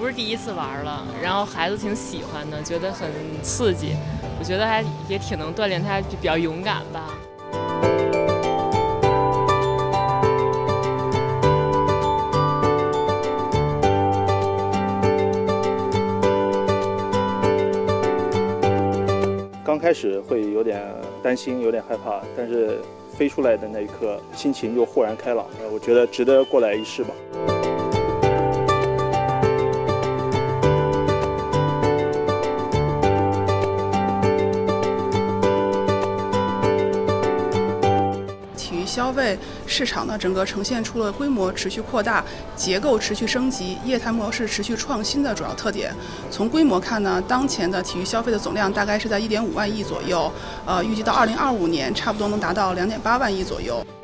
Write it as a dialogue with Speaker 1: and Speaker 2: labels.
Speaker 1: 是第一次玩了，然后孩子挺喜欢的，觉得很刺激，我觉得还也挺能锻炼他，比较勇敢吧。
Speaker 2: 刚开始会有点担心，有点害怕，但是飞出来的那一刻，心情就豁然开朗。我觉得值得过来一试吧。
Speaker 3: 体育消费市场呢，整个呈现出了规模持续扩大、结构持续升级、业态模式持续创新的主要特点。从规模看呢，当前的体育消费的总量大概是在1.5万亿左右，预计到2025年差不多能达到2.8万亿左右。